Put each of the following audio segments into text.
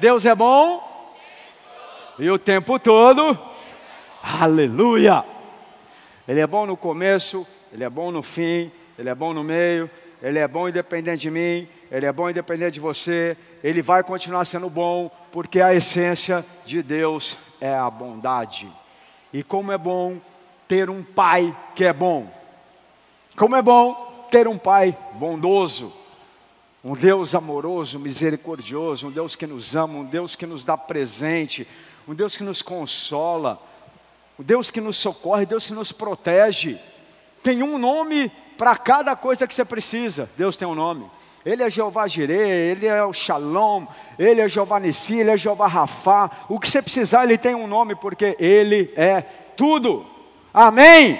Deus é bom e o tempo todo. Aleluia! Ele é bom no começo, Ele é bom no fim, Ele é bom no meio, Ele é bom independente de mim, Ele é bom independente de você. Ele vai continuar sendo bom, porque a essência de Deus é a bondade. E como é bom ter um pai que é bom. Como é bom ter um pai bondoso. Um Deus amoroso, misericordioso, um Deus que nos ama, um Deus que nos dá presente, um Deus que nos consola, um Deus que nos socorre, Deus que nos protege. Tem um nome para cada coisa que você precisa. Deus tem um nome. Ele é Jeová Jireh, Ele é o Shalom, Ele é Jeová Nissi, Ele é Jeová Rafá. O que você precisar, Ele tem um nome, porque Ele é tudo. Amém?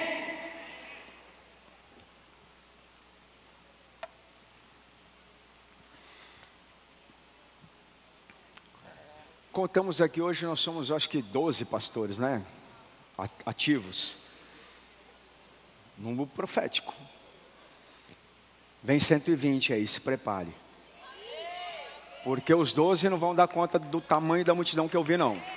Contamos aqui hoje, nós somos, acho que 12 pastores, né? Ativos. No grupo profético. Vem 120 aí, se prepare. Porque os 12 não vão dar conta do tamanho da multidão que eu vi, não.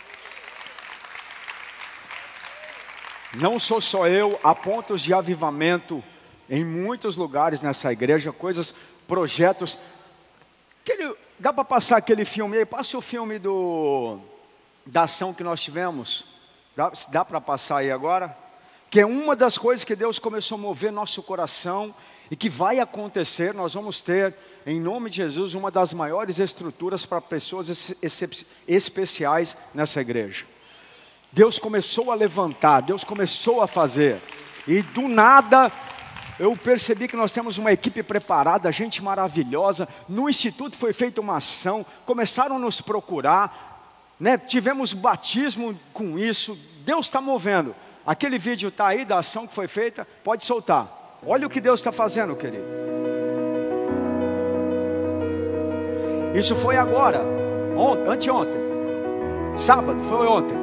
Não sou só eu, há pontos de avivamento em muitos lugares nessa igreja, coisas, projetos. Dá para passar aquele filme aí? Passa o filme da ação que nós tivemos. Dá para passar aí agora? Que é uma das coisas que Deus começou a mover nosso coração e que vai acontecer. Nós vamos ter, em nome de Jesus, uma das maiores estruturas para pessoas especiais nessa igreja. Deus começou a levantar, Deus começou a fazer. E do nada, eu percebi que nós temos uma equipe preparada, gente maravilhosa. No instituto foi feita uma ação, começaram a nos procurar, né? Tivemos batismo com isso. Deus está movendo. Aquele vídeo está aí da ação que foi feita, pode soltar. Olha o que Deus está fazendo, querido. Isso foi agora, anteontem, sábado, foi ontem.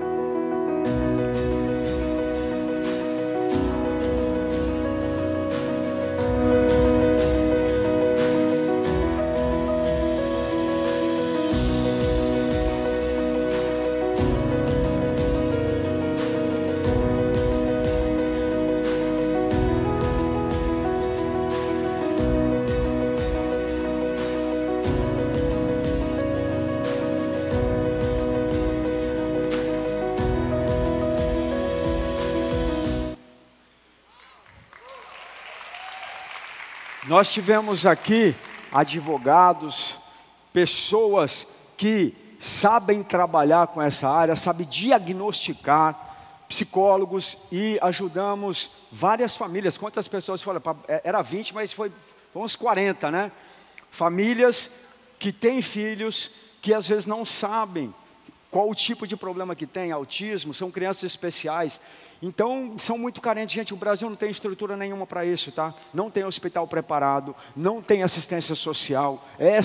Nós tivemos aqui advogados, pessoas que sabem trabalhar com essa área, sabem diagnosticar, psicólogos, e ajudamos várias famílias. Quantas pessoas foram? Era 20, mas foi uns 40, né? Famílias que têm filhos que às vezes não sabem qual o tipo de problema que tem, autismo, são crianças especiais. Então, são muito carentes. Gente, o Brasil não tem estrutura nenhuma para isso, tá? Não tem hospital preparado, não tem assistência social.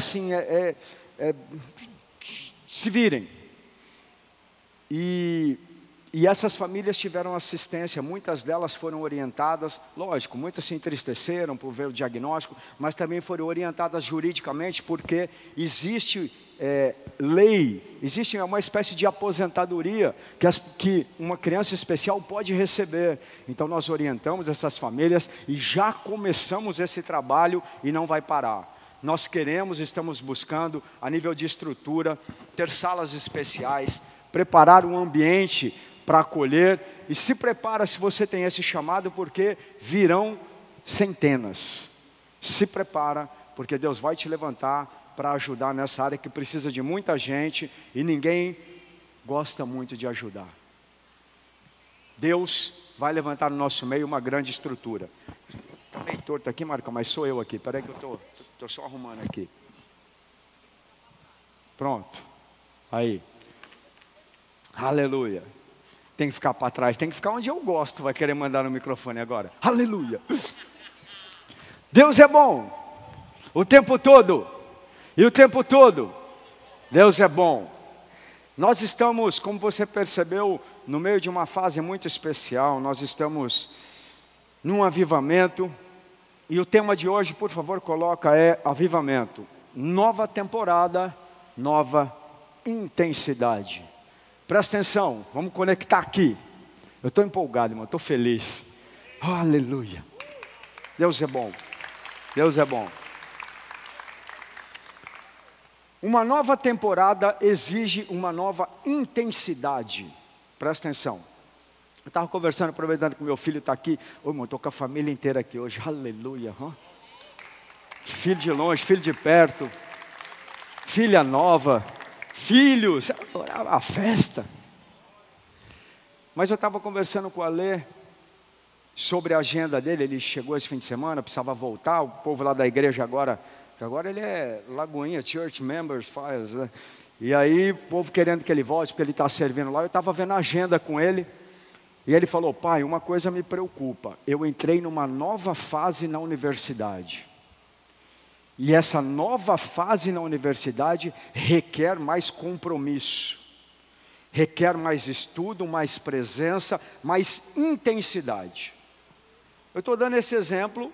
Se virem. E essas famílias tiveram assistência, muitas delas foram orientadas, lógico, muitas se entristeceram por ver o diagnóstico, mas também foram orientadas juridicamente, porque existe lei, existe uma espécie de aposentadoria que uma criança especial pode receber. Então nós orientamos essas famílias e já começamos esse trabalho e não vai parar. Nós estamos buscando, a nível de estrutura, ter salas especiais, preparar um ambiente para acolher, e se prepara se você tem esse chamado, porque virão centenas. Se prepara, porque Deus vai te levantar para ajudar nessa área que precisa de muita gente, e ninguém gosta muito de ajudar. Deus vai levantar no nosso meio uma grande estrutura. Está meio torto aqui, Marco, mas sou eu aqui, espera aí que eu estou só arrumando aqui. Pronto, aí. Aleluia. Tem que ficar para trás, tem que ficar onde eu gosto. Vai querer mandar no microfone agora. Aleluia. Deus é bom o tempo todo. E o tempo todo Deus é bom. Nós estamos, como você percebeu, no meio de uma fase muito especial. Nós estamos num avivamento. E o tema de hoje, por favor, coloca, é avivamento. Nova temporada, nova intensidade. Presta atenção, vamos conectar aqui. Eu estou empolgado, irmão, estou feliz. Oh, aleluia. Deus é bom. Deus é bom. Uma nova temporada exige uma nova intensidade. Presta atenção. Eu estava conversando, aproveitando que meu filho está aqui. Ô, irmão, estou com a família inteira aqui hoje. Aleluia. Filho de longe, filho de perto. Filha nova. Filhos. A festa. Mas eu estava conversando com o Alê sobre a agenda dele. Ele chegou esse fim de semana, precisava voltar. O povo lá da igreja agora ele é Lagoinha, Church Members Files, né? E aí o povo querendo que ele volte, porque ele está servindo lá. Eu estava vendo a agenda com ele. E ele falou: pai, uma coisa me preocupa. Eu entrei numa nova fase na universidade. E essa nova fase na universidade requer mais compromisso. Requer mais estudo, mais presença, mais intensidade. Eu estou dando esse exemplo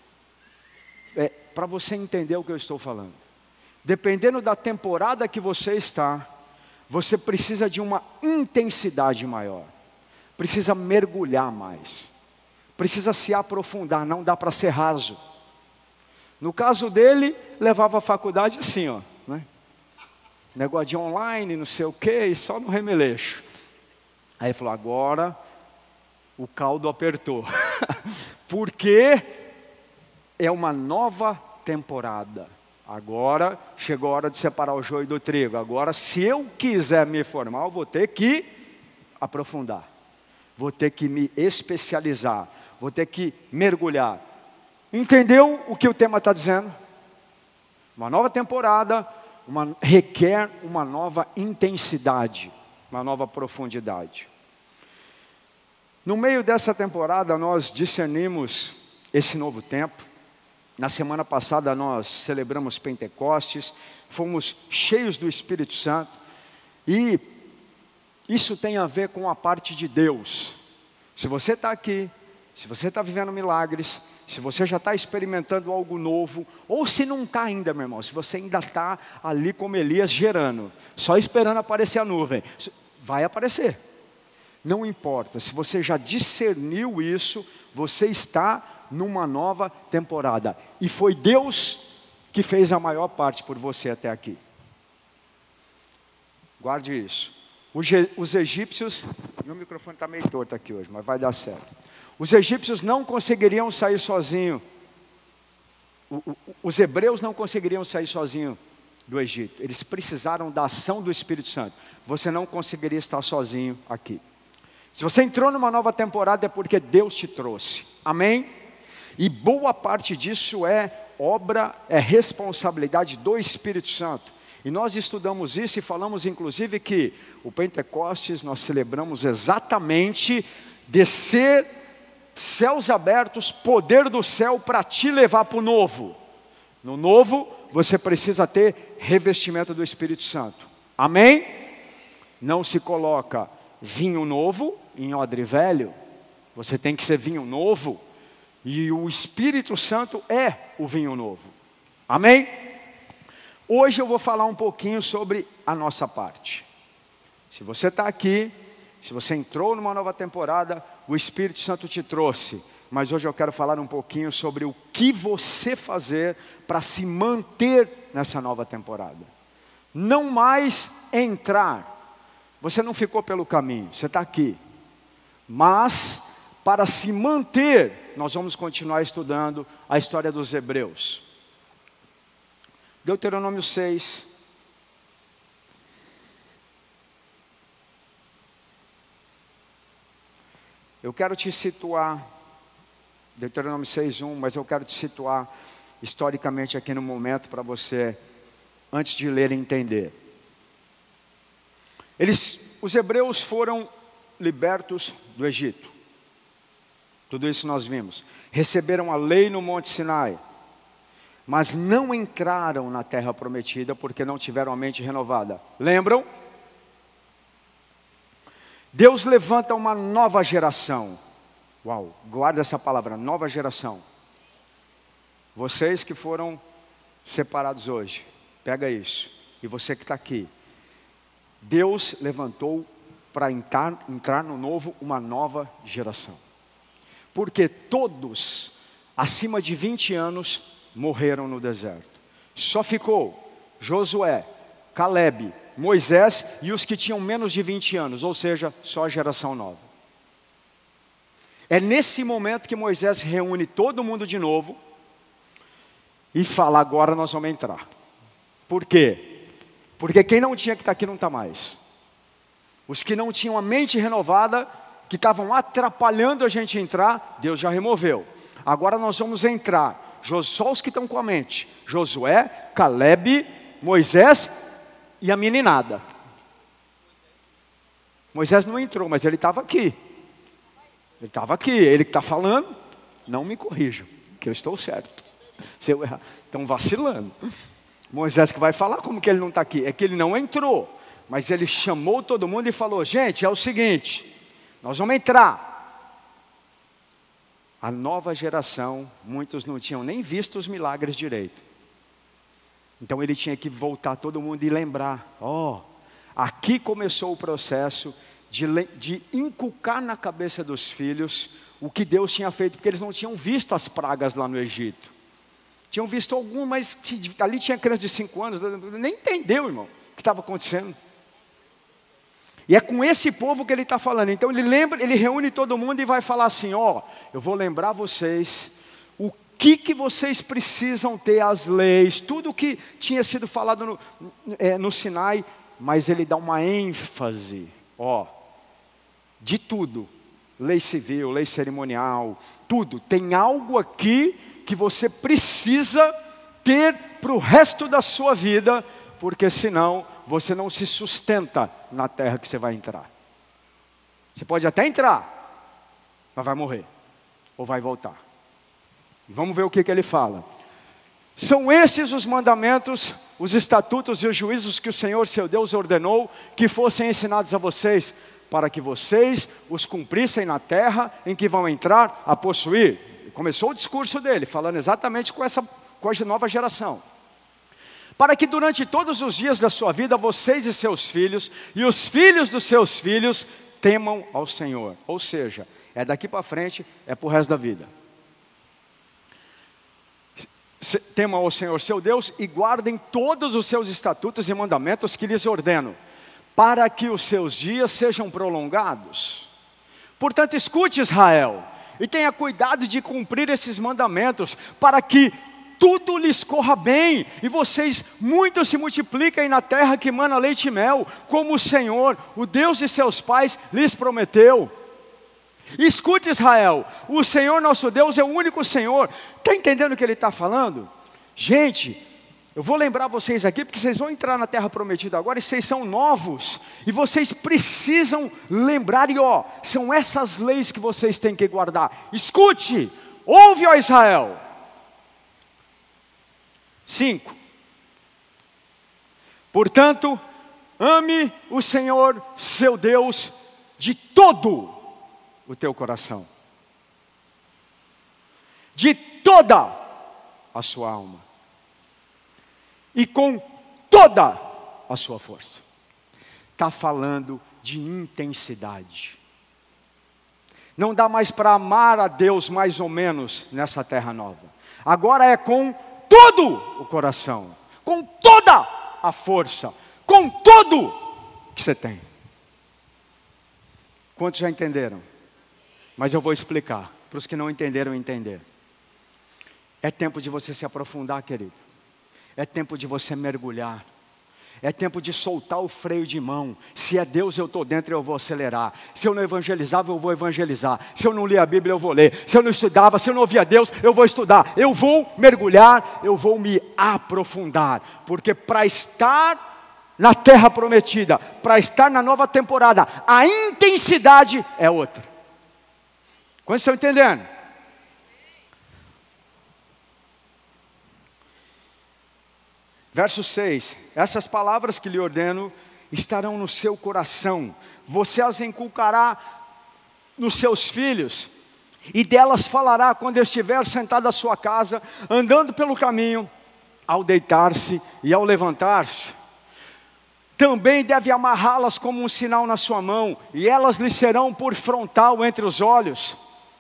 para você entender o que eu estou falando. Dependendo da temporada que você está, você precisa de uma intensidade maior. Precisa mergulhar mais. Precisa se aprofundar, não dá para ser raso. No caso dele, levava a faculdade assim, ó, né? Negócio de online, não sei o quê, e só no remeleixo. Aí ele falou: agora o caldo apertou. Porque é uma nova temporada. Agora chegou a hora de separar o joio do trigo. Agora, se eu quiser me formar, eu vou ter que aprofundar. Vou ter que me especializar. Vou ter que mergulhar. Entendeu o que o tema está dizendo? Uma nova temporada requer uma nova intensidade, uma nova profundidade. No meio dessa temporada, nós discernimos esse novo tempo. Na semana passada, nós celebramos Pentecostes, fomos cheios do Espírito Santo, e isso tem a ver com a parte de Deus. Se você está aqui, se você está vivendo milagres, se você já está experimentando algo novo, ou se não está ainda, meu irmão, se você ainda está ali como Elias gerando, só esperando aparecer a nuvem, vai aparecer. Não importa, se você já discerniu isso, você está numa nova temporada. E foi Deus que fez a maior parte por você até aqui. Guarde isso. Os egípcios, meu microfone está meio torto aqui hoje, mas vai dar certo. Os egípcios não conseguiriam sair sozinhos. Os hebreus não conseguiriam sair sozinhos do Egito. Eles precisaram da ação do Espírito Santo. Você não conseguiria estar sozinho aqui. Se você entrou numa nova temporada é porque Deus te trouxe. Amém? E boa parte disso é responsabilidade do Espírito Santo. E nós estudamos isso e falamos inclusive que o Pentecostes nós celebramos exatamente descer céus abertos, poder do céu para te levar para o novo. No novo você precisa ter revestimento do Espírito Santo. Amém? Não se coloca vinho novo em odre velho. Você tem que ser vinho novo. E o Espírito Santo é o vinho novo. Amém? Hoje eu vou falar um pouquinho sobre a nossa parte. Se você está aqui, se você entrou numa nova temporada, o Espírito Santo te trouxe. Mas hoje eu quero falar um pouquinho sobre o que você fazer para se manter nessa nova temporada. Não mais entrar. Você não ficou pelo caminho, você está aqui. Mas, para se manter, nós vamos continuar estudando a história dos hebreus. Deuteronômio 6. Eu quero te situar, Deuteronômio 6:1, mas eu quero te situar historicamente aqui no momento para você, antes de ler e entender. Os hebreus foram libertos do Egito. Tudo isso nós vimos. Receberam a lei no Monte Sinai. Mas não entraram na terra prometida porque não tiveram a mente renovada. Lembram? Deus levanta uma nova geração. Uau, guarda essa palavra, nova geração. Vocês que foram separados hoje, pega isso. e você que está aqui, Deus levantou para entrar no novo uma nova geração. Porque todos acima de 20 anos morreram no deserto. Só ficou Josué, Caleb, Moisés e os que tinham menos de 20 anos, ou seja, só a geração nova. É nesse momento que Moisés reúne todo mundo de novo e fala: agora nós vamos entrar. Por quê? Porque quem não tinha que estar aqui não está mais. Os que não tinham a mente renovada, que estavam atrapalhando a gente entrar, Deus já removeu. Agora nós vamos entrar. Só os que estão com a mente: Josué, Caleb, Moisés e a meninada. Moisés não entrou, mas ele estava aqui. Ele estava aqui, ele que está falando. Não me corrijam, que eu estou certo. Se eu errar, estão vacilando. Moisés que vai falar, como que ele não está aqui? É que ele não entrou, mas ele chamou todo mundo e falou: gente, é o seguinte, nós vamos entrar. A nova geração, muitos não tinham nem visto os milagres direito. Então ele tinha que voltar todo mundo e lembrar: aqui começou o processo de inculcar na cabeça dos filhos o que Deus tinha feito, porque eles não tinham visto as pragas lá no Egito. Tinham visto algumas, mas ali tinha criança de 5 anos, nem entendeu, irmão, o que estava acontecendo. E é com esse povo que ele está falando. Então ele reúne todo mundo e vai falar assim: eu vou lembrar vocês o que vocês precisam ter, as leis, tudo o que tinha sido falado no Sinai, mas ele dá uma ênfase, de tudo, lei civil, lei cerimonial, tudo, tem algo aqui que você precisa ter para o resto da sua vida, porque senão você não se sustenta na terra que você vai entrar. Você pode até entrar, mas vai morrer, ou vai voltar. Vamos ver o que ele fala. São esses os mandamentos, os estatutos e os juízos que o Senhor seu Deus ordenou que fossem ensinados a vocês, para que vocês os cumprissem na terra em que vão entrar a possuir. Começou o discurso dele, falando exatamente com essa nova geração. Para que durante todos os dias da sua vida, vocês e seus filhos, e os filhos dos seus filhos, temam ao Senhor. Ou seja, é daqui para frente, é para o resto da vida. Temam ao Senhor seu Deus e guardem todos os seus estatutos e mandamentos que lhes ordeno, para que os seus dias sejam prolongados. Portanto, escute, Israel, e tenha cuidado de cumprir esses mandamentos, para que tudo lhes corra bem, e vocês muito se multipliquem na terra que mana leite e mel, como o Senhor, o Deus de seus pais, lhes prometeu. Escute, Israel, o Senhor nosso Deus é o único Senhor. Está entendendo o que ele está falando? Gente, eu vou lembrar vocês aqui, porque vocês vão entrar na terra prometida agora, e vocês são novos, e vocês precisam lembrar, e são essas leis que vocês têm que guardar. Escute, ouve, ó Israel. 5. Portanto, ame o Senhor seu Deus de todo o teu coração, de toda a sua alma e com toda a sua força. Está falando de intensidade. Não dá mais para amar a Deus mais ou menos nessa terra nova. Agora é com todo o coração, com toda a força, com tudo que você tem. Quantos já entenderam? Mas eu vou explicar, para os que não entenderam entender. É tempo de você se aprofundar, querido. É tempo de você mergulhar. É tempo de soltar o freio de mão. Se é Deus, eu estou dentro, eu vou acelerar. Se eu não evangelizava, eu vou evangelizar. Se eu não lia a Bíblia, eu vou ler. Se eu não estudava, se eu não ouvia Deus, eu vou estudar. Eu vou mergulhar, eu vou me aprofundar. Porque para estar na terra prometida, para estar na nova temporada, a intensidade é outra. Quantos estão entendendo? Verso 6, essas palavras que lhe ordeno estarão no seu coração, você as inculcará nos seus filhos, e delas falará quando estiver sentado à sua casa, andando pelo caminho, ao deitar-se e ao levantar-se. Também deve amarrá-las como um sinal na sua mão, e elas lhe serão por frontal entre os olhos.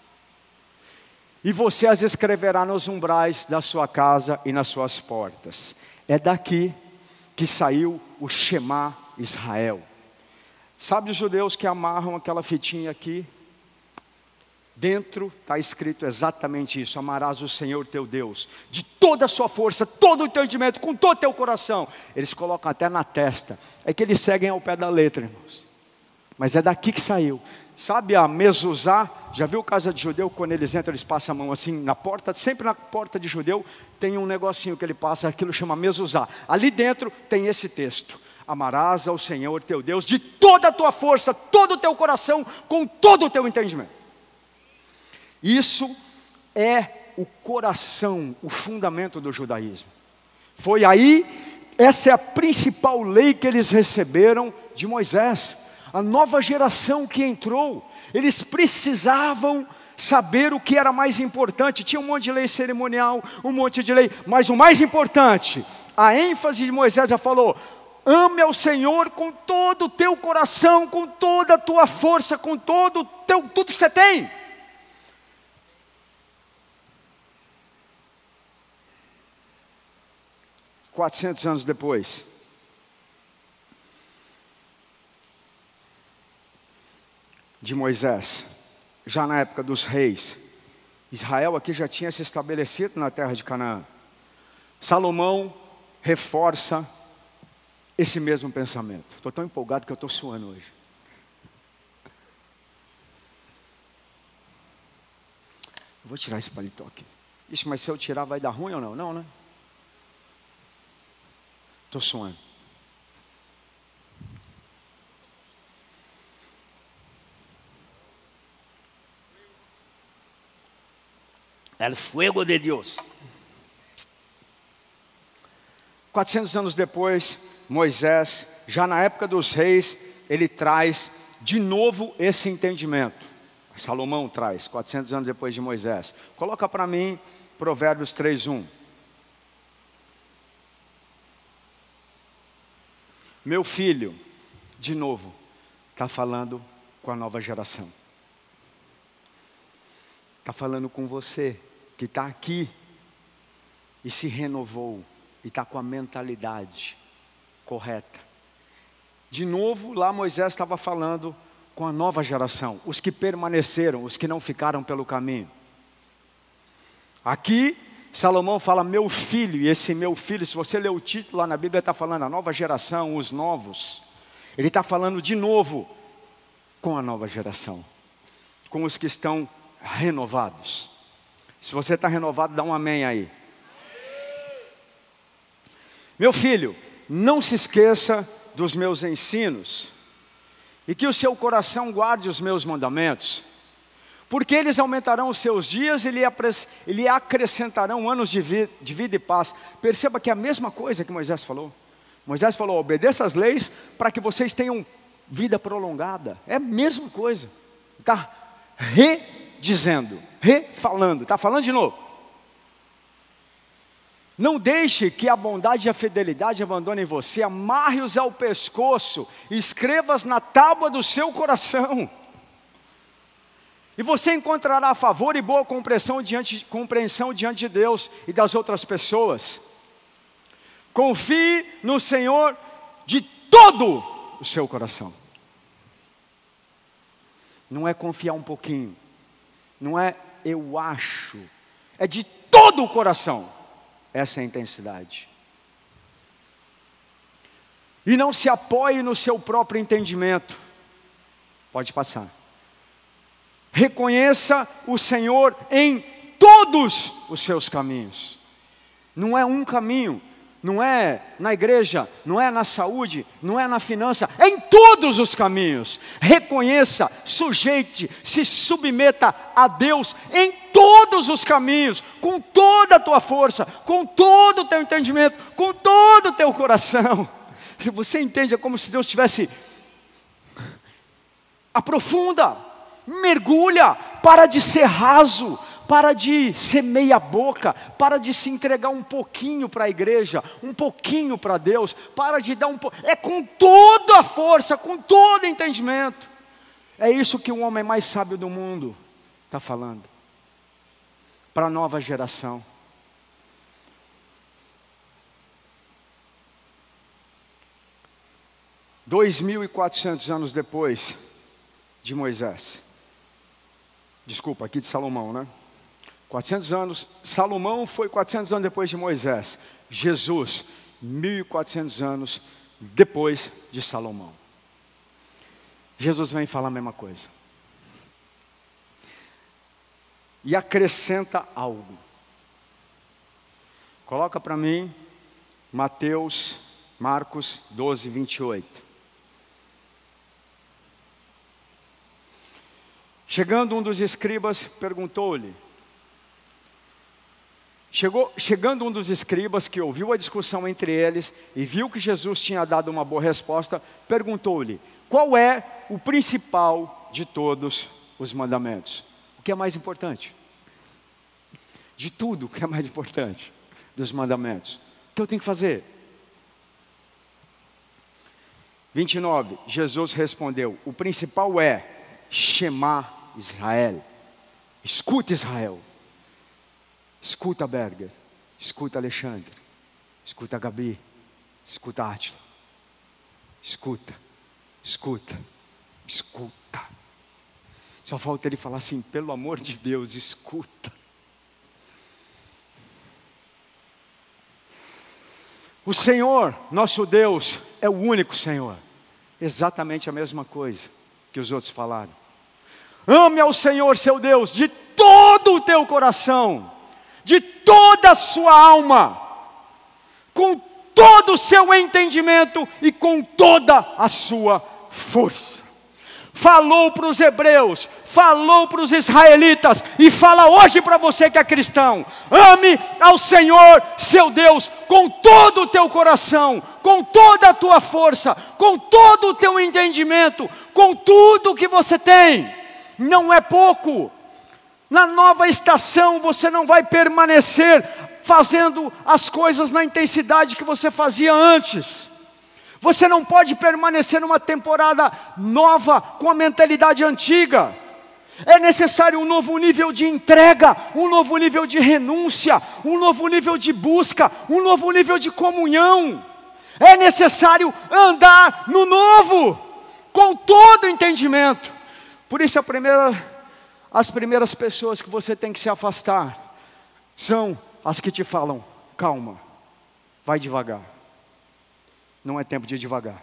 E você as escreverá nos umbrais da sua casa e nas suas portas. É daqui que saiu o Shema Israel. Sabe os judeus que amarram aquela fitinha aqui? Dentro está escrito exatamente isso: amarás o Senhor teu Deus de toda a sua força, todo o entendimento, com todo o teu coração. Eles colocam até na testa. É que eles seguem ao pé da letra, irmãos. Mas é daqui que saiu. Sabe a mezuzá? Já viu casa de judeu? Quando eles entram, eles passam a mão assim na porta. Sempre na porta de judeu tem um negocinho que ele passa, aquilo chama mezuzá. Ali dentro tem esse texto: amarás ao Senhor teu Deus de toda a tua força, todo o teu coração, com todo o teu entendimento. Isso é o coração, o fundamento do judaísmo. Foi aí, essa é a principal lei que eles receberam de Moisés. A nova geração que entrou, eles precisavam saber o que era mais importante. Tinha um monte de lei cerimonial, um monte de lei, mas o mais importante, a ênfase de Moisés já falou: ame ao Senhor com todo o teu coração, com toda a tua força, com tudo que você tem. Quatrocentos anos depois, de Moisés, já na época dos reis, Israel aqui já tinha se estabelecido na terra de Canaã. Salomão reforça esse mesmo pensamento. Estou tão empolgado que eu estou suando hoje. Vou tirar esse paletó aqui. Ixi, mas se eu tirar vai dar ruim ou não? Não, né? Estou suando. El fuego de Deus. 400 anos depois, Moisés, já na época dos reis, ele traz de novo esse entendimento. Salomão traz, 400 anos depois de Moisés. Coloca para mim Provérbios 3:1. Meu filho, de novo, está falando com a nova geração. Está falando com você, que está aqui e se renovou, e está com a mentalidade correta. De novo, lá Moisés estava falando com a nova geração, os que permaneceram, os que não ficaram pelo caminho. Aqui, Salomão fala meu filho, e esse meu filho, se você ler o título lá na Bíblia, está falando a nova geração, os novos. Ele está falando de novo com a nova geração, com os que estão renovados. Se você está renovado, dá um amém aí. Meu filho, não se esqueça dos meus ensinos, e que o seu coração guarde os meus mandamentos, porque eles aumentarão os seus dias e lhe acrescentarão anos de vida e paz. Perceba que é a mesma coisa que Moisés falou. Moisés falou: obedeça as leis para que vocês tenham vida prolongada. É a mesma coisa. Está redizendo, refalando, está falando de novo. Não deixe que a bondade e a fidelidade abandonem você. Amarre-os ao pescoço, escreva-as na tábua do seu coração. E você encontrará favor e boa compreensão diante de Deus e das outras pessoas. Confie no Senhor de todo o seu coração. Não é confiar um pouquinho, não é eu acho, é de todo o coração. Essa é a intensidade. E não se apoie no seu próprio entendimento. Pode passar. Reconheça o Senhor em todos os seus caminhos. Não é um caminho, não é na igreja, não é na saúde, não é na finança, é em todos os caminhos. Reconheça, sujeite, se submeta a Deus em todos os caminhos, com toda a tua força, com todo o teu entendimento, com todo o teu coração. Se você entende, é como se Deus tivesse... Aprofunda, mergulha, para de ser raso, para de ser meia boca, para de se entregar um pouquinho para a igreja, um pouquinho para Deus, para de dar um pouco, é com toda a força, com todo o entendimento. É isso que o homem mais sábio do mundo está falando, para a nova geração. 2.400 anos depois de Moisés, desculpa, aqui de Salomão, né? 400 anos, Salomão foi 400 anos depois de Moisés, Jesus, 1.400 anos depois de Salomão. Jesus vem falar a mesma coisa. E acrescenta algo. Coloca para mim, Marcos 12, 28. Chegando um dos escribas, perguntou-lhe. Chegando um dos escribas que ouviu a discussão entre eles e viu que Jesus tinha dado uma boa resposta, perguntou-lhe: qual é o principal de todos os mandamentos? O que é mais importante? De tudo, o que é mais importante dos mandamentos? O que eu tenho que fazer? 29, Jesus respondeu: o principal é Shema Israel. Escuta, Israel. Escuta, Berger. Escuta, Alexandre. Escuta, Gabi. Escuta, Átila. Escuta, escuta, escuta. Só falta ele falar assim: pelo amor de Deus, escuta. O Senhor, nosso Deus, é o único Senhor. Exatamente a mesma coisa que os outros falaram. Ame ao Senhor seu Deus de todo o teu coração, de toda a sua alma, com todo o seu entendimento e com toda a sua força. Falou para os hebreus, falou para os israelitas e fala hoje para você que é cristão: ame ao Senhor seu Deus com todo o teu coração, com toda a tua força, com todo o teu entendimento, com tudo que você tem. Não é pouco. Na nova estação você não vai permanecer fazendo as coisas na intensidade que você fazia antes. Você não pode permanecer numa temporada nova com a mentalidade antiga. É necessário um novo nível de entrega, um novo nível de renúncia, um novo nível de busca, um novo nível de comunhão. É necessário andar no novo, com todo o entendimento. Por isso as primeiras pessoas que você tem que se afastar são as que te falam: calma, vai devagar. Não é tempo de ir devagar.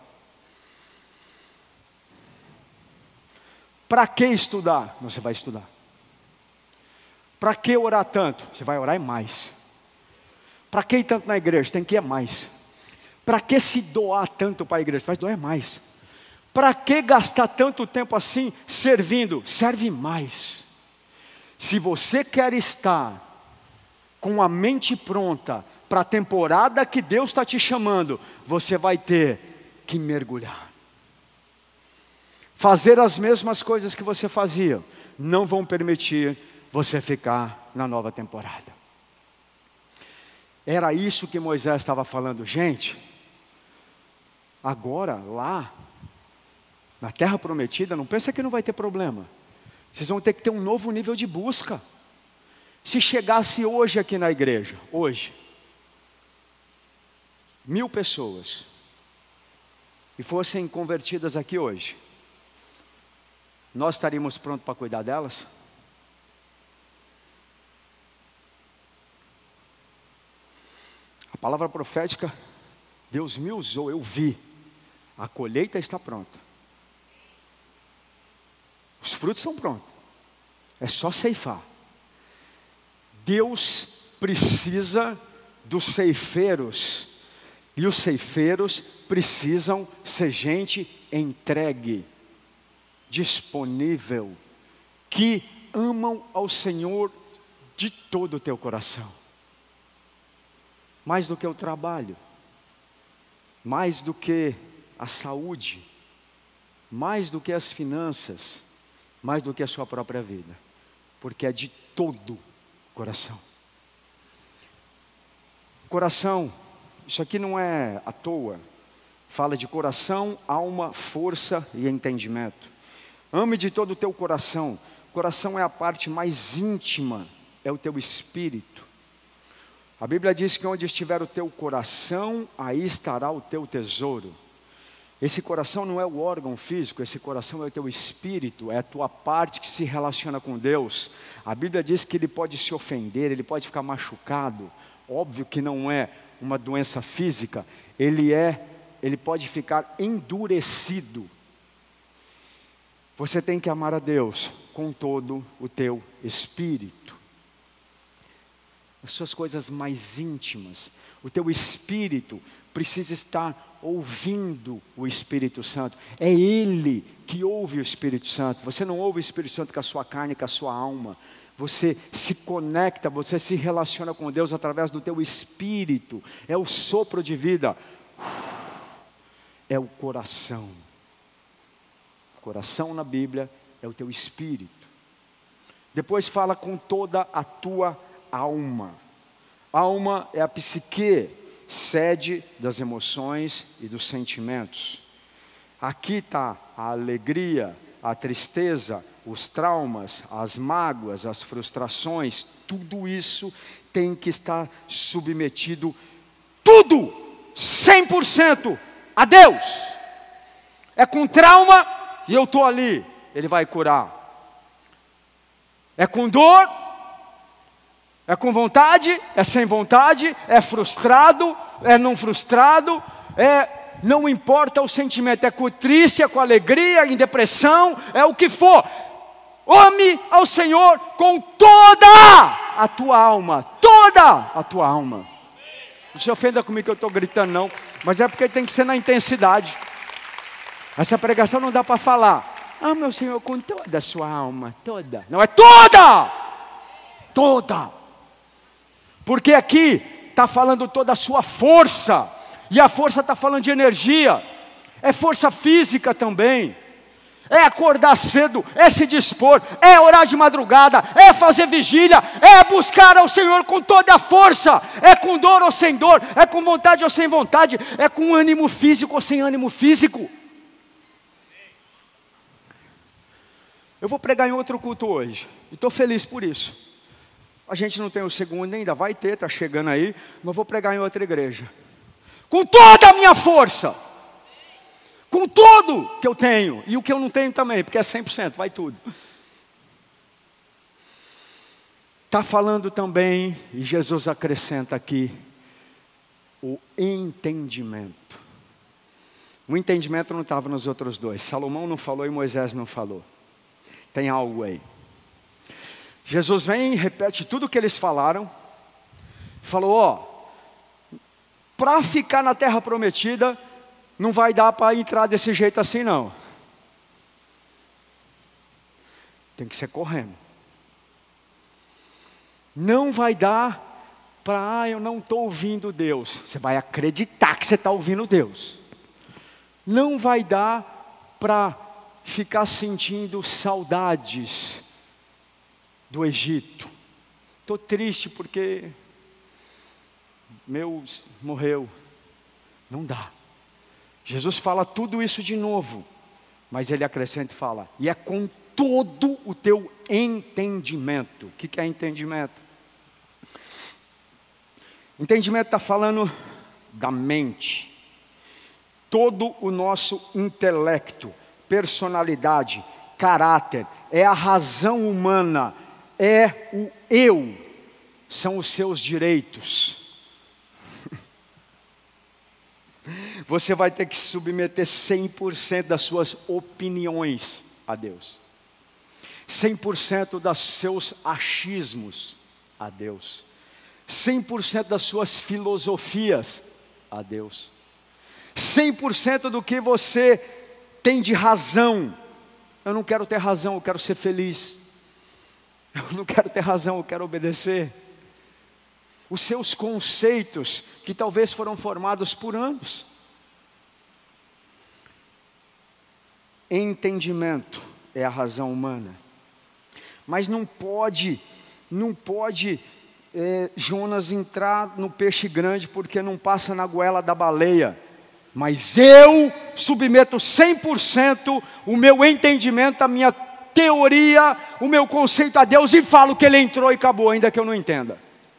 Para que estudar? Você vai estudar. Para que orar tanto? Você vai orar mais. Para que ir tanto na igreja? Tem que ir mais. Para que se doar tanto para a igreja? Vai doar mais. Para que gastar tanto tempo assim servindo? Serve mais. Se você quer estar com a mente pronta para a temporada que Deus está te chamando, você vai ter que mergulhar. Fazer as mesmas coisas que você fazia não vão permitir você ficar na nova temporada. Era isso que Moisés estava falando. Gente, agora lá na terra prometida, não pensa que não vai ter problema. Vocês vão ter que ter um novo nível de busca. Se chegasse hoje aqui na igreja, hoje, 1.000 pessoas, e fossem convertidas aqui hoje, nós estaríamos prontos para cuidar delas? A palavra profética, Deus me usou, eu vi. A colheita está pronta. Os frutos estão prontos. É só ceifar. Deus precisa dos ceifeiros. E os ceifeiros precisam ser gente entregue, disponível, que amam ao Senhor de todo o teu coração. Mais do que o trabalho, mais do que a saúde, mais do que as finanças, mais do que a sua própria vida. Porque é de todo Coração. Coração, isso aqui não é à toa. Fala de coração, alma, força e entendimento. Ame de todo o teu coração. Coração é a parte mais íntima, é o teu espírito. A Bíblia diz que onde estiver o teu coração, aí estará o teu tesouro. Esse coração não é o órgão físico, esse coração é o teu espírito, é a tua parte que se relaciona com Deus. A Bíblia diz que ele pode se ofender, ele pode ficar machucado. Óbvio que não é uma doença física, ele pode ficar endurecido. Você tem que amar a Deus com todo o teu espírito. As suas coisas mais íntimas, o teu espírito precisa estar ouvindo o Espírito Santo. É Ele que ouve o Espírito Santo. Você não ouve o Espírito Santo com a sua carne, com a sua alma. Você se conecta, você se relaciona com Deus através do teu espírito. É o sopro de vida. É o coração. O coração na Bíblia é o teu espírito. Depois fala com toda a tua alma. Alma é a psique, sede das emoções e dos sentimentos. Aqui está a alegria, a tristeza, os traumas, as mágoas, as frustrações. Tudo isso tem que estar submetido, tudo, 100% a Deus. É com trauma e eu estou ali, Ele vai curar. É com dor, é com vontade, é sem vontade, é frustrado, é não frustrado, não importa o sentimento, é com triste, é com alegria, em depressão, é o que for. Ame ao Senhor com toda a tua alma, toda a tua alma. Não se ofenda comigo que eu estou gritando não, mas é porque tem que ser na intensidade. Essa pregação não dá para falar, ame ao Senhor com toda a sua alma, toda. Não, é toda! Toda! Porque aqui está falando toda a sua força, e a força está falando de energia, é força física também, é acordar cedo, é se dispor, é orar de madrugada, é fazer vigília, é buscar ao Senhor com toda a força, é com dor ou sem dor, é com vontade ou sem vontade, é com ânimo físico ou sem ânimo físico. Eu vou pregar em outro culto hoje, e estou feliz por isso. A gente não tem o segundo ainda, vai ter, está chegando aí, mas vou pregar em outra igreja. Com toda a minha força. Com tudo que eu tenho. E o que eu não tenho também, porque é 100%, vai tudo. Está falando também, e Jesus acrescenta aqui, o entendimento. O entendimento não estava nos outros dois. Salomão não falou e Moisés não falou. Tem algo aí. Jesus vem e repete tudo o que eles falaram. Falou, para ficar na terra prometida, não vai dar para entrar desse jeito assim não. Tem que ser correndo. Não vai dar para, eu não estou ouvindo Deus. Você vai acreditar que você está ouvindo Deus. Não vai dar para ficar sentindo saudades do Egito. Estou triste porque meu morreu. Não dá. Jesus fala tudo isso de novo, mas ele acrescenta e fala, e é com todo o teu entendimento. O que é entendimento? Entendimento está falando da mente. Todo o nosso intelecto, personalidade, caráter, é a razão humana, é o eu, são os seus direitos. Você vai ter que submeter 100% das suas opiniões a Deus. 100% dos seus achismos a Deus. 100% das suas filosofias a Deus. 100% do que você tem de razão. Eu não quero ter razão, eu quero ser feliz. Eu não quero ter razão, eu quero obedecer. Os seus conceitos, que talvez foram formados por anos. Entendimento é a razão humana. Mas não pode Não pode Jonas entrar no peixe grande porque não passa na goela da baleia. Mas eu submeto 100% o meu entendimento, a minha teoria, o meu conceito a Deus e falo que ele entrou e acabou, ainda que eu não entenda.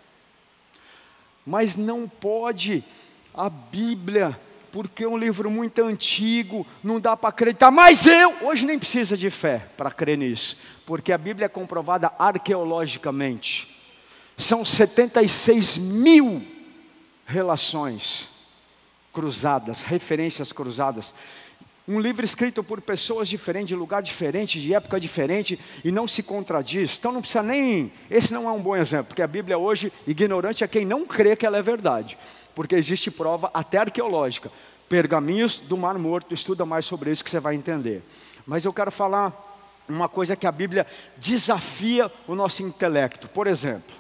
Mas não pode a Bíblia, porque é um livro muito antigo, não dá para acreditar. Mas hoje nem precisa de fé para crer nisso, porque a Bíblia é comprovada arqueologicamente. São 76 mil relações cruzadas, referências cruzadas. Um livro escrito por pessoas diferentes, de lugar diferente, de época diferente, e não se contradiz. Então não precisa nem... Esse não é um bom exemplo, porque a Bíblia hoje, ignorante é quem não crê que ela é verdade. Porque existe prova até arqueológica. Pergaminhos do Mar Morto, estuda mais sobre isso que você vai entender. Mas eu quero falar uma coisa que a Bíblia desafia o nosso intelecto. Por exemplo,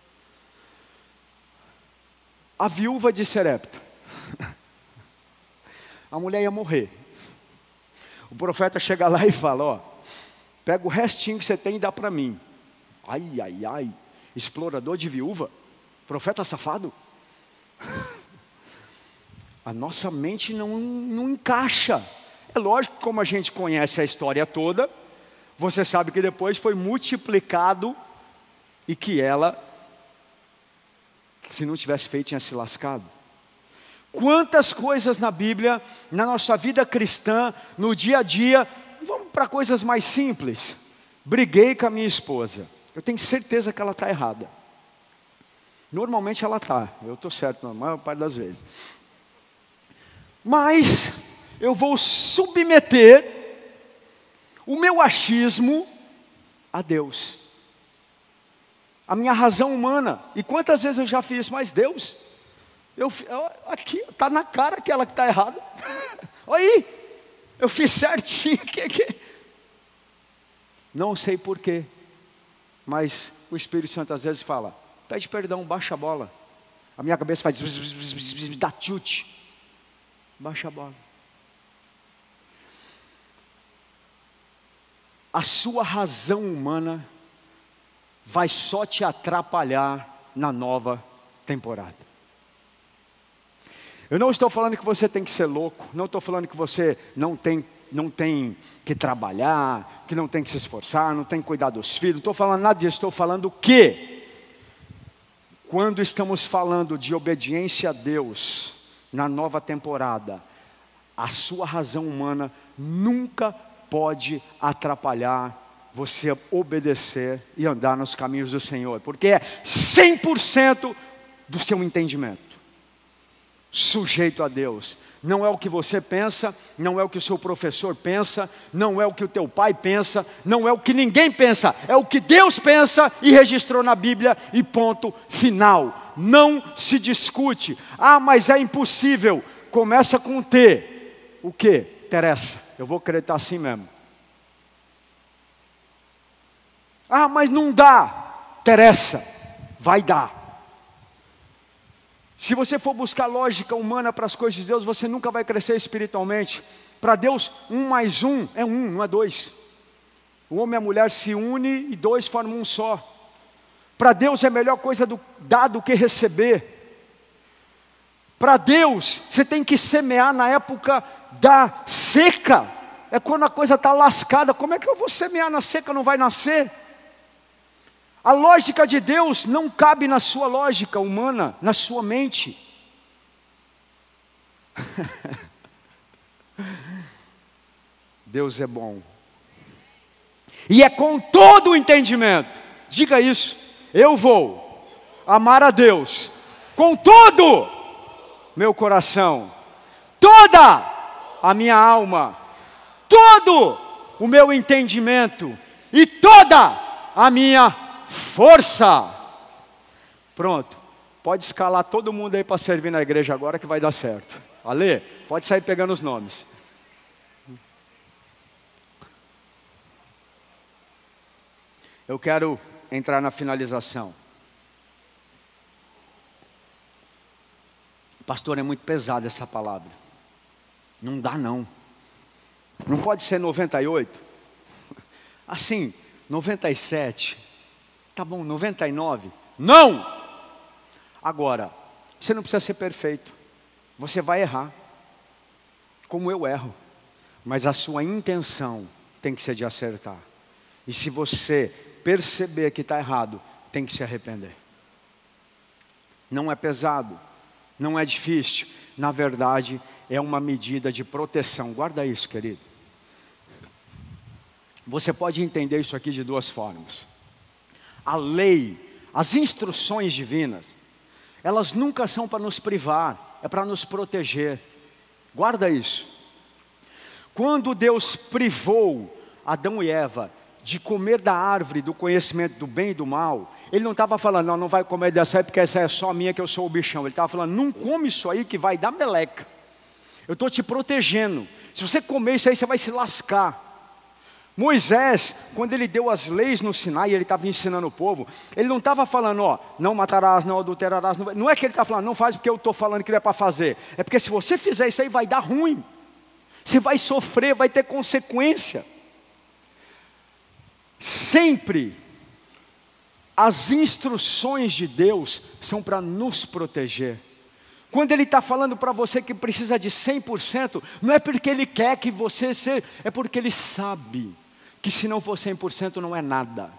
a viúva de Serepta. A mulher ia morrer. O profeta chega lá e fala, ó, pega o restinho que você tem e dá para mim. Ai, ai, ai, explorador de viúva, profeta safado. A nossa mente não encaixa. É lógico que como a gente conhece a história toda, você sabe que depois foi multiplicado e que ela, se não tivesse feito, tinha se lascado. Quantas coisas na Bíblia, na nossa vida cristã, no dia a dia, vamos para coisas mais simples. Briguei com a minha esposa, eu tenho certeza que ela está errada. Normalmente ela está, eu estou certo na maior parte das vezes. Mas eu vou submeter o meu achismo a Deus. A minha razão humana. E quantas vezes eu já fiz isso? Mas Deus, aqui está na cara aquela que está errada. Olha aí, eu fiz certinho. Não sei porquê, mas o Espírito Santo às vezes fala, pede perdão, baixa a bola. A minha cabeça faz, dá chute. Baixa a bola. A sua razão humana vai só te atrapalhar na nova temporada. Eu não estou falando que você tem que ser louco, não estou falando que você não tem que trabalhar, que não tem que se esforçar, não tem que cuidar dos filhos, não estou falando nada disso, estou falando que, quando estamos falando de obediência a Deus, na nova temporada, a sua razão humana nunca pode atrapalhar você obedecer e andar nos caminhos do Senhor, porque é 100% do seu entendimento, sujeito a Deus. Não é o que você pensa, não é o que o seu professor pensa, não é o que o teu pai pensa, não é o que ninguém pensa, é o que Deus pensa e registrou na Bíblia e ponto final. Não se discute. Ah, mas é impossível. Começa com T. O que? Interessa. Eu vou acreditar assim mesmo. Ah, mas não dá. Interessa. Vai dar. Se você for buscar lógica humana para as coisas de Deus, você nunca vai crescer espiritualmente. Para Deus, 1 mais 1 é 1, não é 2. O homem e a mulher se unem e dois formam um só. Para Deus é a melhor coisa dar do que receber. Para Deus, você tem que semear na época da seca. É quando a coisa está lascada. Como é que eu vou semear na seca? Não vai nascer. A lógica de Deus não cabe na sua lógica humana, na sua mente. Deus é bom. E é com todo o entendimento. Diga isso. Eu vou amar a Deus com todo meu coração, toda a minha alma, todo o meu entendimento e toda a minha força. Pronto, pode escalar todo mundo aí para servir na igreja agora que vai dar certo. Ale, pode sair pegando os nomes. Eu quero entrar na finalização. Pastor, é muito pesada essa palavra. Não dá não. Não pode ser 98. Assim, 97. tá bom, 99. Não! Agora, você não precisa ser perfeito. Você vai errar, como eu erro. Mas a sua intenção tem que ser de acertar. E se você perceber que está errado, tem que se arrepender. Não é pesado, não é difícil. Na verdade, é uma medida de proteção. Guarda isso, querido. Você pode entender isso aqui de duas formas. A lei, as instruções divinas, elas nunca são para nos privar, é para nos proteger. Guarda isso. Quando Deus privou Adão e Eva de comer da árvore do conhecimento do bem e do mal, Ele não estava falando, não, não vai comer dessa aí porque essa é só minha que eu sou o bichão. Ele estava falando, não come isso aí que vai dar meleca. Eu estou te protegendo. Se você comer isso aí, você vai se lascar. Moisés, quando ele deu as leis no Sinai, ele estava ensinando o povo, ele não estava falando, ó, não matarás, não adulterarás, não é que ele está falando, não faz porque eu estou falando que ele é para fazer, é porque se você fizer isso aí vai dar ruim, você vai sofrer, vai ter consequência. Sempre, as instruções de Deus são para nos proteger. Quando Ele está falando para você que precisa de 100%, não é porque Ele quer que você seja, é porque Ele sabe que se não for 100% não é nada.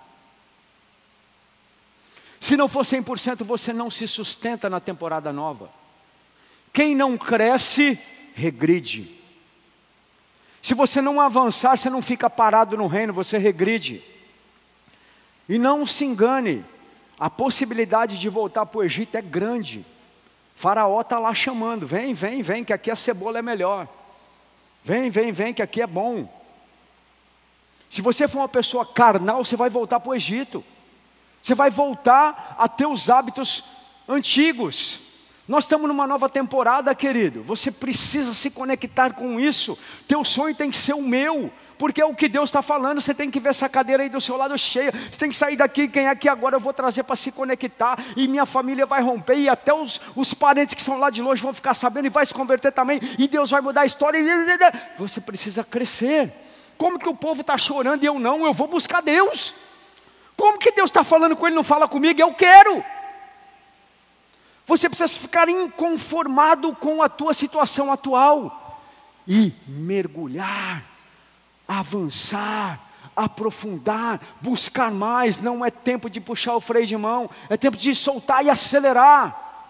Se não for 100% você não se sustenta na temporada nova. Quem não cresce, regride. Se você não avançar, você não fica parado no reino, você regride. E não se engane, a possibilidade de voltar para o Egito é grande. Faraó está lá chamando, vem, vem, vem, que aqui a cebola é melhor. Vem, vem, vem, que aqui é bom. Se você for uma pessoa carnal, você vai voltar para o Egito. Você vai voltar a ter os hábitos antigos. Nós estamos numa nova temporada, querido. Você precisa se conectar com isso. Teu sonho tem que ser o meu. Porque é o que Deus está falando. Você tem que ver essa cadeira aí do seu lado cheia. Você tem que sair daqui. Quem é que agora eu vou trazer para se conectar? E minha família vai romper. E até os parentes que são lá de longe vão ficar sabendo. E vai se converter também. E Deus vai mudar a história. Você precisa crescer. Como que o povo está chorando e eu não? Eu vou buscar Deus. Como que Deus está falando com ele e não fala comigo? Eu quero. Você precisa ficar inconformado com a tua situação atual. E mergulhar, avançar, aprofundar, buscar mais. Não é tempo de puxar o freio de mão. É tempo de soltar e acelerar.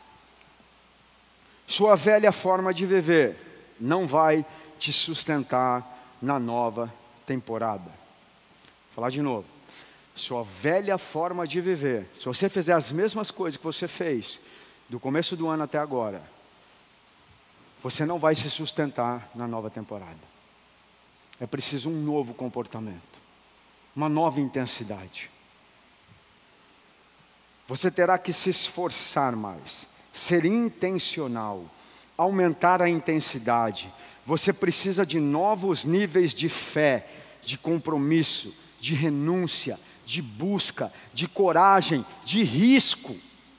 Sua velha forma de viver não vai te sustentar na nova temporada. Vou falar de novo. Sua velha forma de viver, se você fizer as mesmas coisas que você fez do começo do ano até agora, você não vai se sustentar na nova temporada. É preciso um novo comportamento, uma nova intensidade. Você terá que se esforçar mais, ser intencional, aumentar a intensidade. Você precisa de novos níveis de fé, de compromisso, de renúncia, de busca, de coragem, de risco.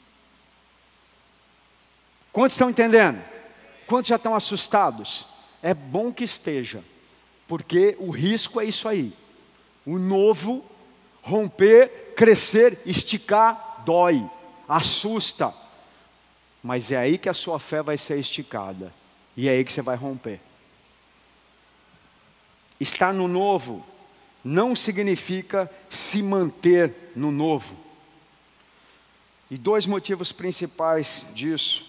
Quantos estão entendendo? Quantos já estão assustados? É bom que esteja, porque o risco é isso aí. O novo, romper, crescer, esticar, dói, assusta. Mas é aí que a sua fé vai ser esticada. E é aí que você vai romper. Estar no novo não significa se manter no novo. E dois motivos principais disso.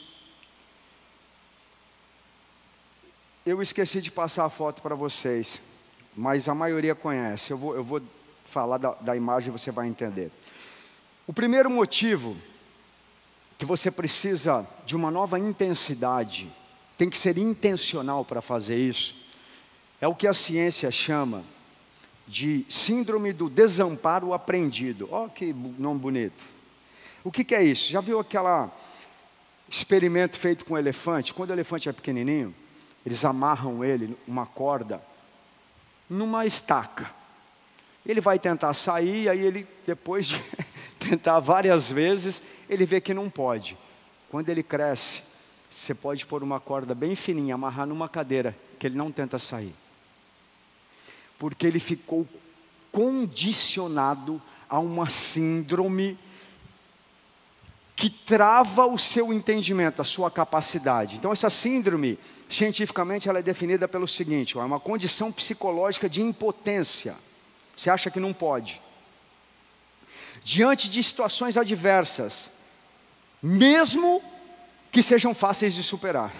Eu esqueci de passar a foto para vocês, mas a maioria conhece. Eu vou falar da imagem e você vai entender. O primeiro motivo que você precisa de uma nova intensidade, tem que ser intencional para fazer isso, é o que a ciência chama de síndrome do desamparo aprendido. Ó, que nome bonito. O que é isso? Já viu aquele experimento feito com o elefante? Quando o elefante é pequenininho, eles amarram ele, uma corda, numa estaca. Ele vai tentar sair, aí ele, depois de tentar várias vezes, ele vê que não pode. Quando ele cresce, você pode pôr uma corda bem fininha, amarrar numa cadeira, que ele não tenta sair. Porque ele ficou condicionado há uma síndrome que trava o seu entendimento, a sua capacidade. Então essa síndrome, cientificamente, ela é definida pelo seguinte: é uma condição psicológica de impotência. Você acha que não pode. Diante de situações adversas, mesmo que sejam fáceis de superar.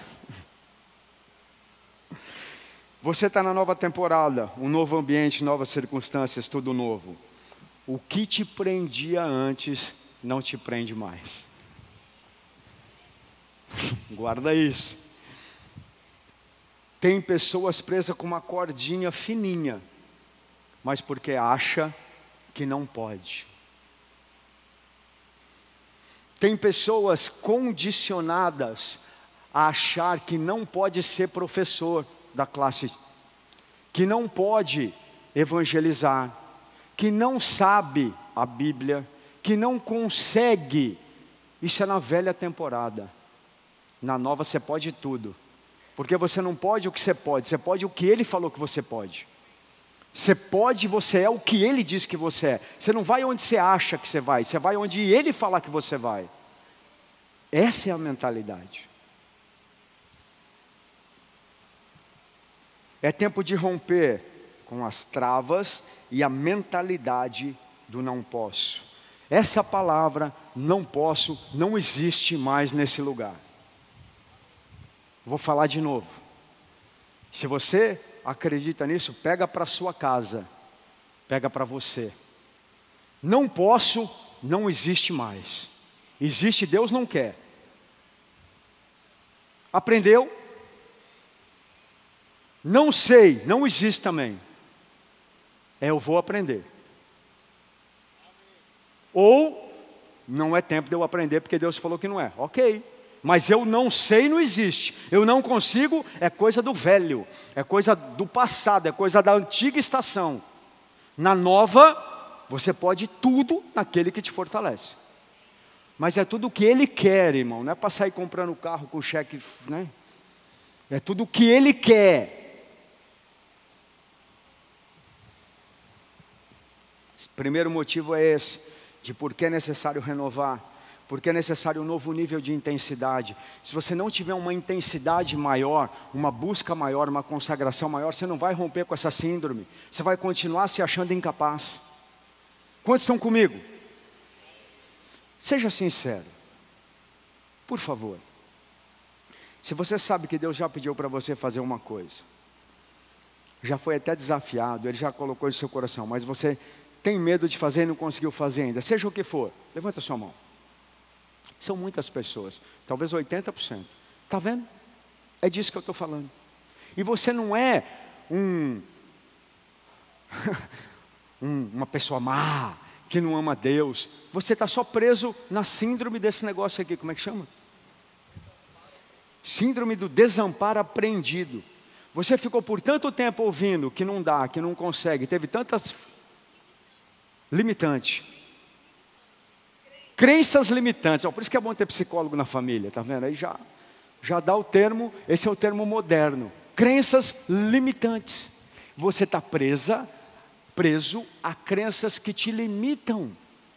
Você está na nova temporada, um novo ambiente, novas circunstâncias, tudo novo. O que te prendia antes, não te prende mais. Guarda isso. Tem pessoas presas com uma cordinha fininha, mas porque acha que não pode. Tem pessoas condicionadas a achar que não pode ser professor da classe, que não pode evangelizar, que não sabe a Bíblia, que não consegue. Isso é na velha temporada. Na nova você pode tudo. Porque você não pode o que você pode o que Ele falou que você pode. Você pode, você é o que Ele diz que você é. Você não vai onde você acha que você vai onde Ele falar que você vai. Essa é a mentalidade. É tempo de romper com as travas e a mentalidade do não posso. Essa palavra, não posso, não existe mais nesse lugar. Vou falar de novo. Se você acredita nisso, pega para sua casa, pega para você. Não posso, não existe mais. Existe, Deus não quer. Aprendeu? Não sei, não existe também. Eu vou aprender. Ou, não é tempo de eu aprender porque Deus falou que não é. Ok. Mas eu não sei, não existe. Eu não consigo, é coisa do velho. É coisa do passado, é coisa da antiga estação. Na nova, você pode tudo naquele que te fortalece. Mas é tudo o que Ele quer, irmão. Não é para sair comprando carro com cheque, né? É tudo o que Ele quer. O primeiro motivo é esse, de por que é necessário renovar. Porque é necessário um novo nível de intensidade. Se você não tiver uma intensidade maior, uma busca maior, uma consagração maior, você não vai romper com essa síndrome. Você vai continuar se achando incapaz. Quantos estão comigo? Seja sincero. Por favor. Se você sabe que Deus já pediu para você fazer uma coisa, já foi até desafiado, Ele já colocou em seu coração, mas você tem medo de fazer e não conseguiu fazer ainda, seja o que for, levanta a sua mão. São muitas pessoas, talvez 80%. Está vendo? É disso que eu estou falando. E você não é uma pessoa má, que não ama Deus. Você está só preso na síndrome desse negócio aqui, como é que chama? Síndrome do desamparo apreendido. Você ficou por tanto tempo ouvindo que não dá, que não consegue, teve tantas limitantes. Crenças limitantes, por isso que é bom ter psicólogo na família, tá vendo? Aí já dá o termo, esse é o termo moderno. Crenças limitantes. Você está preso a crenças que te limitam.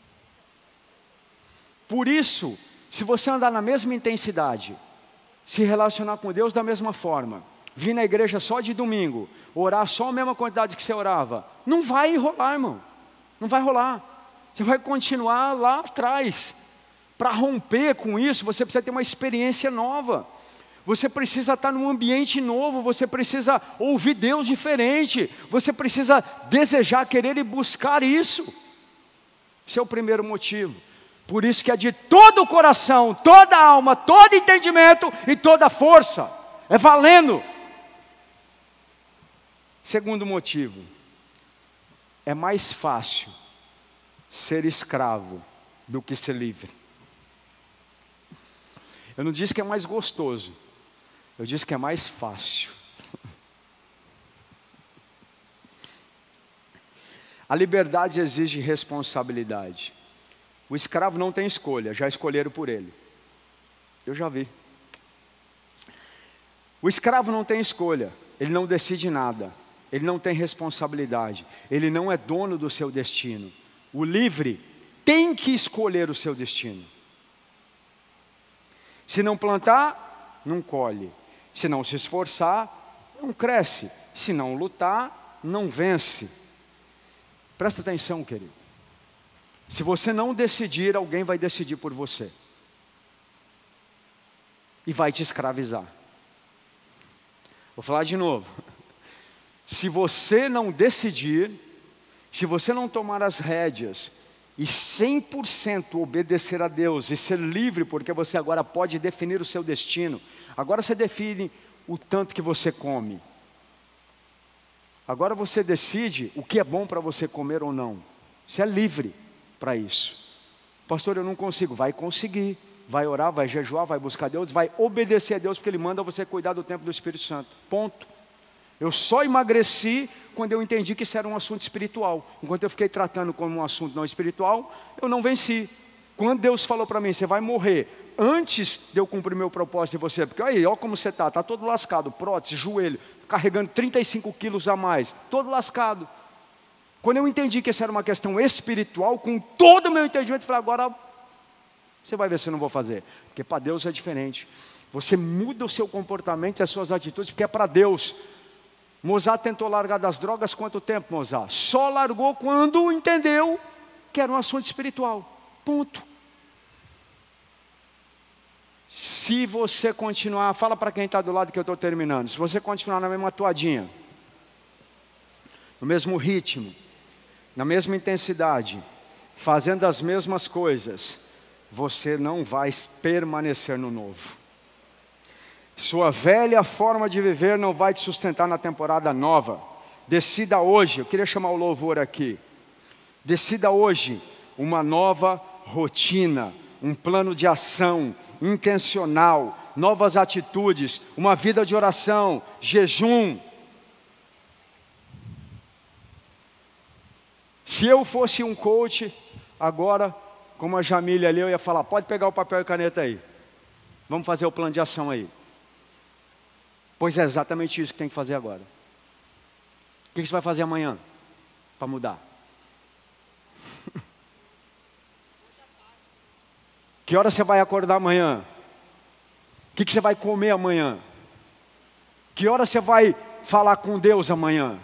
Por isso, se você andar na mesma intensidade, se relacionar com Deus da mesma forma, vir na igreja só de domingo, orar só a mesma quantidade que você orava, não vai rolar, irmão. Não vai rolar. Você vai continuar lá atrás. Para romper com isso, você precisa ter uma experiência nova. Você precisa estar num ambiente novo. Você precisa ouvir Deus diferente. Você precisa desejar, querer e buscar isso. Esse é o primeiro motivo. Por isso que é de todo o coração, toda a alma, todo entendimento e toda a força. É valendo. Segundo motivo. É mais fácil ser escravo do que ser livre. Eu não disse que é mais gostoso, eu disse que é mais fácil. A liberdade exige responsabilidade. O escravo não tem escolha, já escolheram por ele. Eu já vi. O escravo não tem escolha, ele não decide nada, ele não tem responsabilidade, ele não é dono do seu destino. O livre tem que escolher o seu destino. Se não plantar, não colhe. Se não se esforçar, não cresce. Se não lutar, não vence. Presta atenção, querido. Se você não decidir, alguém vai decidir por você. E vai te escravizar. Vou falar de novo. Se você não decidir, se você não tomar as rédeas e 100% obedecer a Deus e ser livre, porque você agora pode definir o seu destino. Agora você define o tanto que você come. Agora você decide o que é bom para você comer ou não. Você é livre para isso. Pastor, eu não consigo. Vai conseguir. Vai orar, vai jejuar, vai buscar Deus, vai obedecer a Deus, porque Ele manda você cuidar do templo do Espírito Santo. Ponto. Eu só emagreci quando eu entendi que isso era um assunto espiritual. Enquanto eu fiquei tratando como um assunto não espiritual, eu não venci. Quando Deus falou para mim, você vai morrer antes de eu cumprir meu propósito em você, porque olha como você está todo lascado, prótese, joelho, carregando 35 quilos a mais, todo lascado. Quando eu entendi que isso era uma questão espiritual, com todo o meu entendimento, eu falei, agora você vai ver se eu não vou fazer. Porque para Deus é diferente. Você muda o seu comportamento e as suas atitudes, porque é para Deus. Mozart tentou largar das drogas quanto tempo, Mozart? Só largou quando entendeu que era um assunto espiritual. Ponto. Se você continuar, fala para quem está do lado que eu estou terminando. Se você continuar na mesma toadinha, no mesmo ritmo, na mesma intensidade, fazendo as mesmas coisas, você não vai permanecer no novo. Sua velha forma de viver não vai te sustentar na temporada nova. Decida hoje, eu queria chamar o louvor aqui. Decida hoje uma nova rotina, um plano de ação intencional, novas atitudes, uma vida de oração, jejum. Se eu fosse um coach, agora, como a Jamília ali, eu ia falar, pode pegar o papel e caneta aí. Vamos fazer o plano de ação aí. Pois é exatamente isso que tem que fazer agora. O que você vai fazer amanhã para mudar? Que hora você vai acordar amanhã? O que você vai comer amanhã? Que hora você vai falar com Deus amanhã?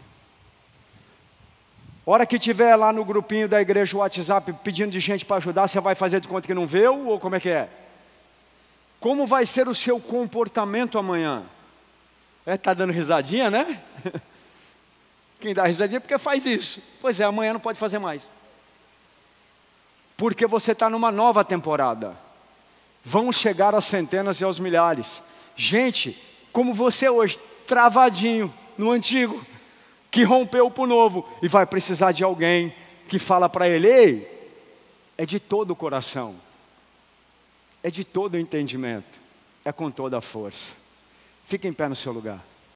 Hora que tiver lá no grupinho da igreja, o WhatsApp, pedindo de gente para ajudar, você vai fazer de conta que não viu ou como é que é? Como vai ser o seu comportamento amanhã? Está dando risadinha, né? Quem dá risadinha é porque faz isso. Pois é, amanhã não pode fazer mais. Porque você está numa nova temporada. Vão chegar às centenas e aos milhares. Gente, como você hoje, travadinho no antigo, que rompeu para o novo, e vai precisar de alguém que fala para ele, ei, é de todo o coração, é de todo o entendimento, é com toda a força. Fique em pé no seu lugar.